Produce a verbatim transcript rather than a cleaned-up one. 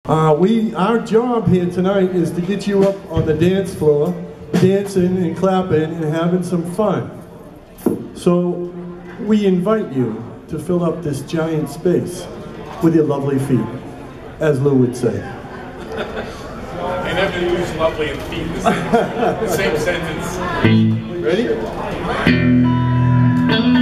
Uh, we, our job here tonight is to get you up on the dance floor, dancing and clapping and having some fun. So we invite you to fill up this giant space with your lovely feet, as Lou would say. I never use lovely and feet in the same, the same sentence. Ready?